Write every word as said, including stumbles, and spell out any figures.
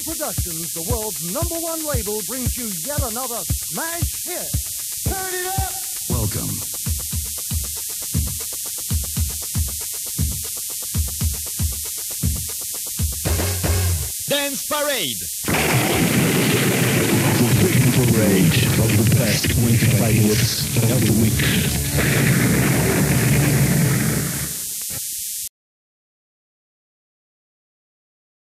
Productions, the world's number one label, brings you yet another smash hit. Turn it up! Welcome. Dance Parade. The big parade of the best twenty-five hits of the week.